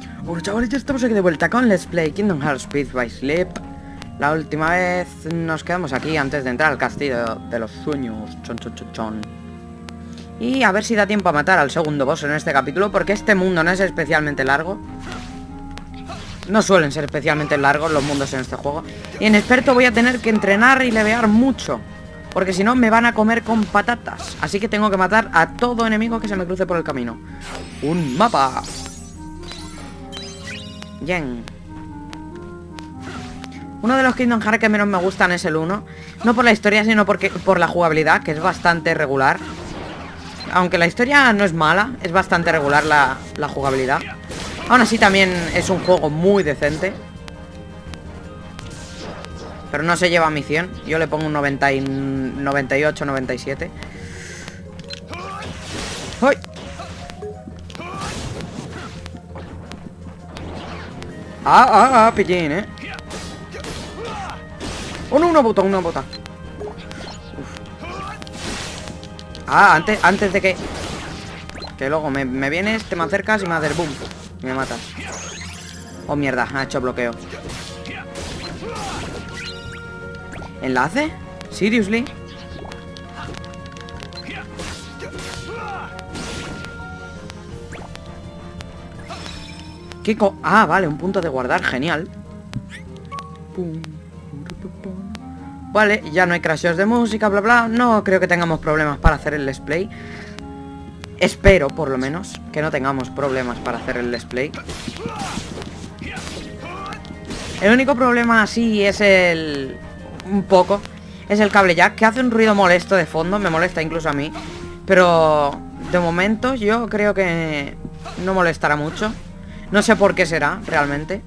Bueno, chavales, ya estamos aquí de vuelta con Let's Play Kingdom Hearts Speed by Sleep. La última vez nos quedamos aquí antes de entrar al castillo de los sueños. Chon, chon, chon, chon. Y a ver si da tiempo a matar al segundo boss en este capítulo, porque este mundo no es especialmente largo. No suelen ser especialmente largos los mundos en este juego. Y en experto voy a tener que entrenar y levear mucho, porque si no me van a comer con patatas. Así que tengo que matar a todo enemigo que se me cruce por el camino. ¡Un mapa! Bien. Uno de los Kingdom Hearts que menos me gustan es el 1. No por la historia, sino por la jugabilidad, que es bastante regular. Aunque la historia no es mala, es bastante regular la jugabilidad. Aún así también es un juego muy decente, pero no se lleva a mi 100. Yo le pongo un 98, 97. ¡Uy! Pillín, una bota. Uf. Antes de que luego me vienes, te me acercas y me haces boom y me matas. Oh, mierda, ha hecho bloqueo. ¿Enlace? ¿Seriously? Vale, un punto de guardar, genial. Vale, ya no hay crasheos de música, bla bla. No creo que tengamos problemas para hacer el Let's Play. Espero, por lo menos, que no tengamos problemas para hacer el Let's Play. El único problema así es el cable jack, que hace un ruido molesto de fondo. Me molesta incluso a mí, pero de momento yo creo que no molestará mucho. No sé por qué será, realmente.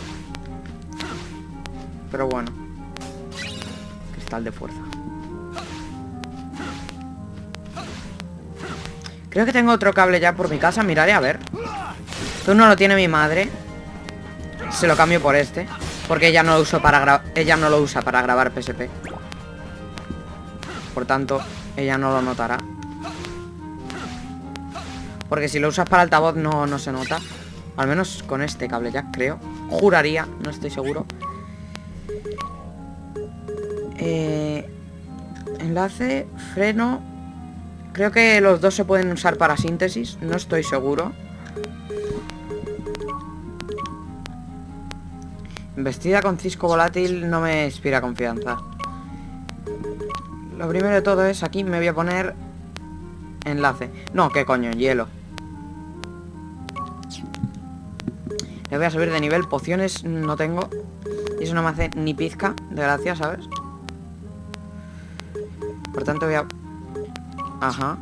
Pero bueno. Cristal de fuerza. Creo que tengo otro cable ya por mi casa. Miraré a ver. Tú no lo tiene mi madre. Se lo cambio por este, porque ella no lo usa para grabar PSP. Por tanto, ella no lo notará. Porque si lo usas para altavoz no se nota. Al menos con este cable jack, creo. Juraría, no estoy seguro. Enlace, freno. Creo que los dos se pueden usar para síntesis. No estoy seguro. Vestida con cisco volátil no me inspira confianza. Lo primero de todo es, aquí me voy a poner enlace. No, qué coño, hielo. Le voy a subir de nivel. Pociones no tengo, y eso no me hace ni pizca de gracia, ¿sabes? Por tanto voy a... Ajá.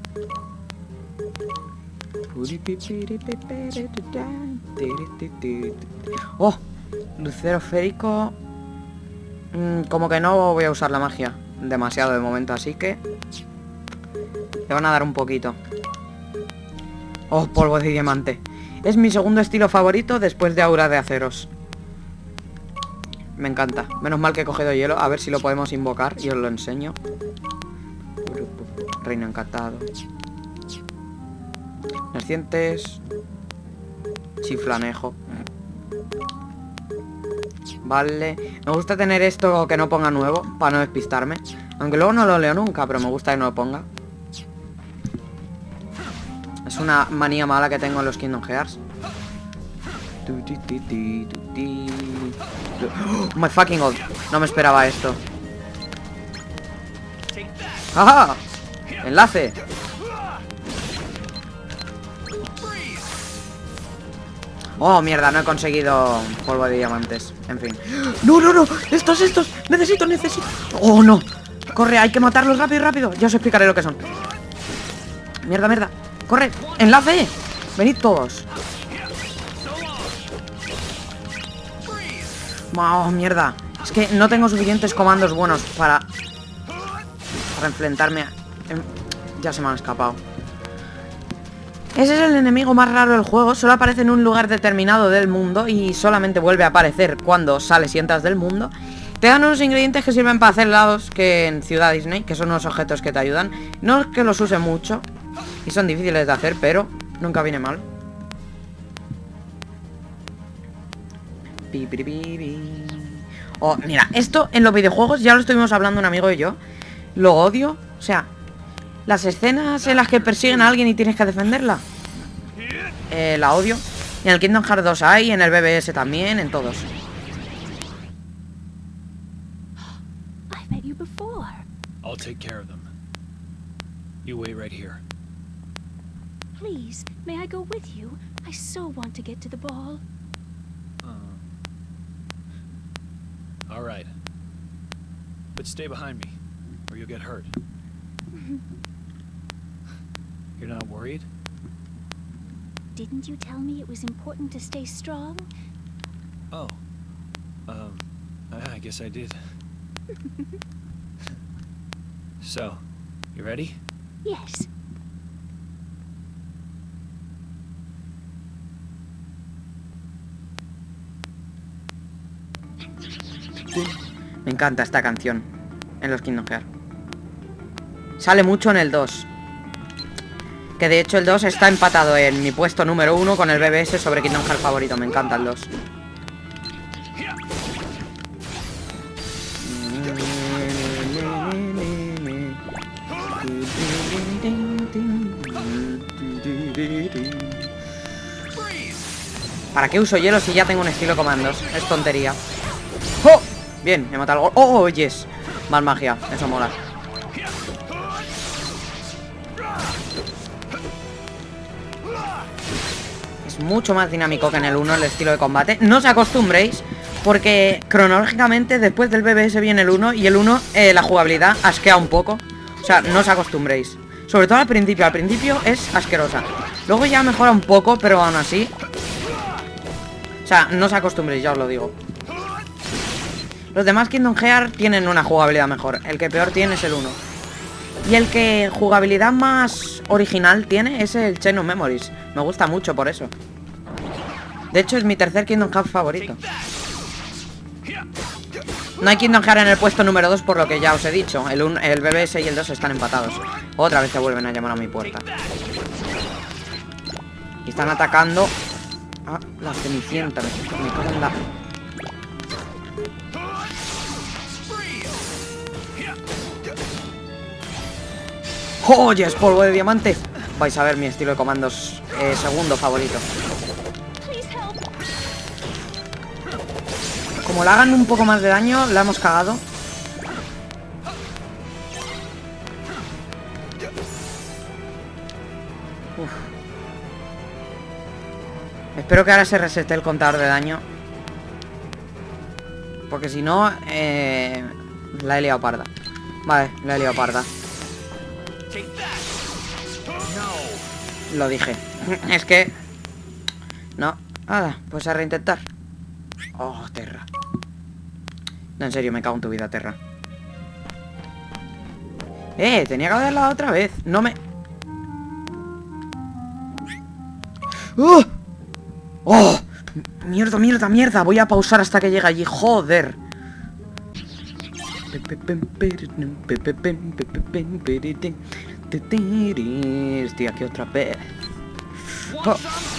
Oh, lucero esférico. Como que no voy a usar la magia demasiado de momento, así que le van a dar un poquito. Oh, polvo de diamante. Es mi segundo estilo favorito después de aura de aceros. Me encanta. Menos mal que he cogido hielo. A ver si lo podemos invocar y os lo enseño. Reino encantado. Nacientes. Chiflanejo. Vale. Me gusta tener esto que no ponga nuevo, para no despistarme. Aunque luego no lo leo nunca, pero me gusta que no lo ponga. Es una manía mala que tengo en los Kingdom Hearts. Oh my fucking god. No me esperaba esto. ¡Ajá! ¡Enlace! Oh, mierda, no he conseguido polvo de diamantes. En fin. ¡No! ¡Estos! ¡Necesito! ¡Oh, no! Corre, hay que matarlos rápido. Ya os explicaré lo que son. Mierda. ¡Corre! ¡Enlace! ¡Venid todos! ¡Oh, mierda! Es que no tengo suficientes comandos buenos para enfrentarme a... Ya se me han escapado. Ese es el enemigo más raro del juego. Solo aparece en un lugar determinado del mundo y solamente vuelve a aparecer cuando sales y entras del mundo. Te dan unos ingredientes que sirven para hacer helados, que en Ciudad Disney, que son unos objetos que te ayudan. No es que los use mucho y son difíciles de hacer, pero nunca viene mal. Oh, mira, esto en los videojuegos ya lo estuvimos hablando un amigo y yo. Lo odio. O sea, las escenas en las que persiguen a alguien y tienes que defenderla. La odio. En el Kingdom Hearts 2 hay, en el BBS también, en todos. I've met you before. I'll take care of them. You wait right here. Please, may I go with you? I so want to get to the ball. All right. But stay behind me, or you'll get hurt. You're not worried? Didn't you tell me it was important to stay strong? Oh. I guess I did. So, you ready? Yes. Me encanta esta canción en los Kingdom Hearts. Sale mucho en el 2. Que de hecho el 2 está empatado en mi puesto número 1 con el BBS sobre Kingdom Hearts favorito. Me encanta el 2. ¿Para qué uso hielo si ya tengo un estilo de comandos? Es tontería. ¡Oh! Bien, he matado algo. ¡Oh, yes! Más magia, eso mola. Es mucho más dinámico que en el 1 el estilo de combate. No os acostumbréis, porque cronológicamente después del BBS viene el 1. Y el 1, la jugabilidad asquea un poco. O sea, no os acostumbréis. Sobre todo al principio es asquerosa. Luego ya mejora un poco, pero aún así. O sea, no os acostumbréis, ya os lo digo. Los demás Kingdom Hearts tienen una jugabilidad mejor. El que peor tiene es el 1. Y el que jugabilidad más original tiene es el Chain of Memories. Me gusta mucho por eso. De hecho es mi tercer Kingdom Hearts favorito. No hay Kingdom Hearts en el puesto número 2 por lo que ya os he dicho. El BBS y el 2 están empatados. Otra vez se vuelven a llamar a mi puerta. Y están atacando a la Cenicienta. Me cago en la... ¡Oh, yes! Polvo de diamante. Vais a ver mi estilo de comandos segundo favorito. Como le hagan un poco más de daño, la hemos cagado. Uf. Espero que ahora se resete el contador de daño. Porque si no, la he liado parda. Vale, la he liado parda. Lo dije. Es que... No. Nada, pues a reintentar. Oh, Terra. No, en serio, me cago en tu vida, Terra. Tenía que haberla dado otra vez. No me... ¡Oh! Mierda, mierda, mierda. Voy a pausar hasta que llegue allí. Joder. Estoy aquí otra vez. Oh.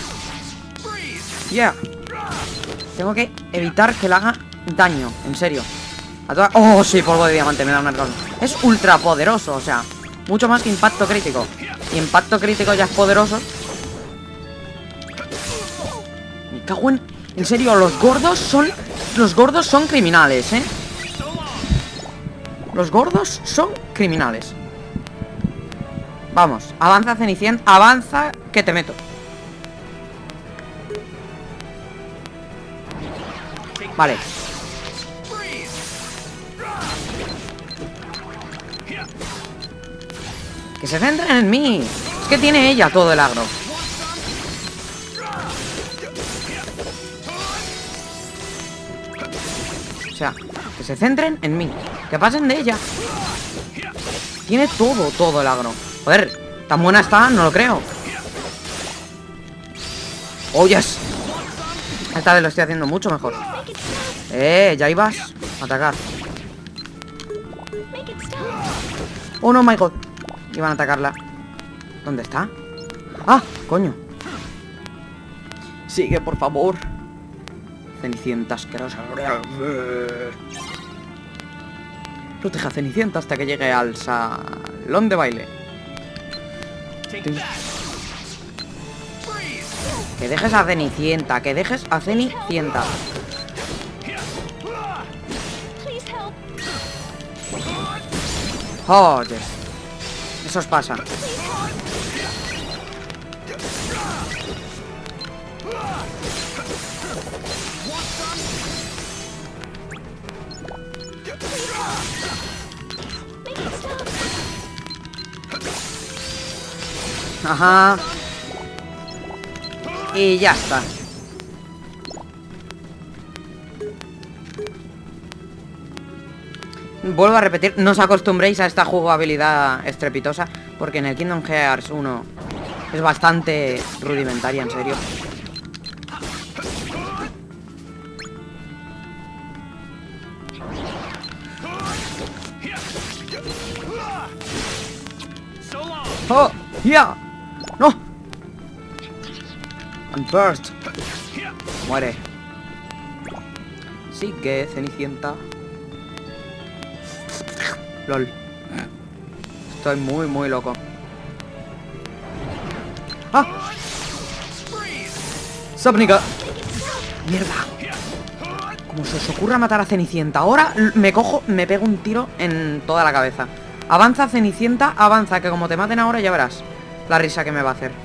Ya. Tengo que evitar que le haga daño. En serio. Oh, sí, polvo de diamante. Me da un arcón. Es ultra poderoso, o sea, mucho más que impacto crítico. Y impacto crítico ya es poderoso. Me cago en... En serio, los gordos son... Los gordos son criminales, ¿eh? Los gordos son criminales. Vamos, avanza, Cenicienta. Avanza, que te meto. Vale. Que se centren en mí. Es que tiene ella todo el agro. O sea, que se centren en mí. Que pasen de ella. Tiene todo el agro. Joder, tan buena está, no lo creo. Oh, yes. Esta vez lo estoy haciendo mucho mejor. Ya ibas a atacar. Oh, no, my god. Iban a atacarla. ¿Dónde está? ¡Ah! Coño. Sigue, por favor. Cenicienta asquerosa. Proteja a Cenicienta hasta que llegue al salón de baile. Que dejes a Cenicienta, que dejes a Cenicienta. Please help. Joder. Eso os pasa. Make it stop. Ajá. Y ya está. Vuelvo a repetir, no os acostumbréis a esta jugabilidad estrepitosa, porque en el Kingdom Hearts 1 es bastante rudimentaria, en serio. ¡Oh! ¡Ya! ¡No! And burst. Muere. Sigue, Cenicienta. LOL. Estoy muy loco. ¡Ah! ¡Sópnica! ¡Mierda! Como se os ocurra matar a Cenicienta ahora, me cojo, me pego un tiro en toda la cabeza. Avanza, Cenicienta, avanza, que como te maten ahora ya verás la risa que me va a hacer.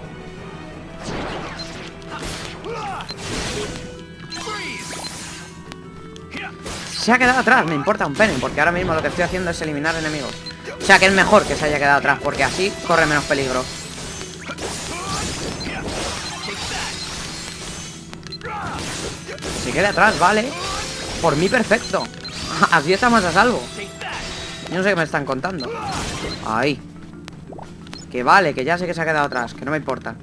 Se ha quedado atrás, me importa un pene, porque ahora mismo lo que estoy haciendo es eliminar enemigos. O sea que es mejor que se haya quedado atrás, porque así corre menos peligro. Se queda atrás, vale. Por mí perfecto. Así estamos a salvo. Yo no sé qué me están contando. Ahí. Que vale, que ya sé que se ha quedado atrás, que no me importa.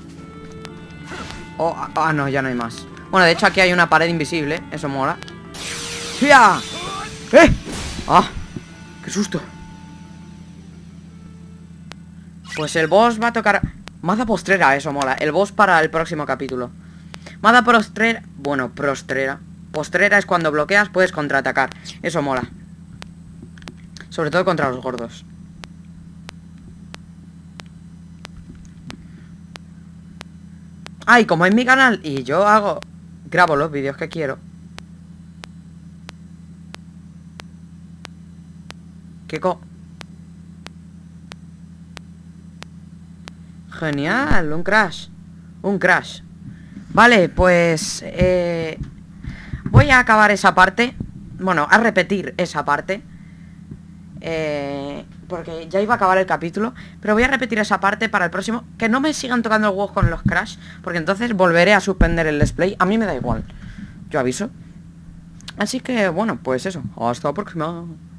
Oh, ah, no, ya no hay más. Bueno, de hecho aquí hay una pared invisible, eso mola. ¡Ya! ¡Eh! ¡Ah! ¡Qué susto! Pues el boss va a tocar... Maza postrera, eso mola. El boss para el próximo capítulo. Maza postrera... Bueno, postrera. Postrera es cuando bloqueas, puedes contraatacar. Eso mola. Sobre todo contra los gordos. Ay, como es mi canal y yo grabo los vídeos que quiero. Genial, un crash. Un crash. Vale, pues voy a acabar esa parte. Bueno, a repetir esa parte, porque ya iba a acabar el capítulo. Pero voy a repetir esa parte para el próximo. Que no me sigan tocando el huevo con los crash, porque entonces volveré a suspender el display. A mí me da igual, yo aviso. Así que bueno, pues eso, hasta la próxima.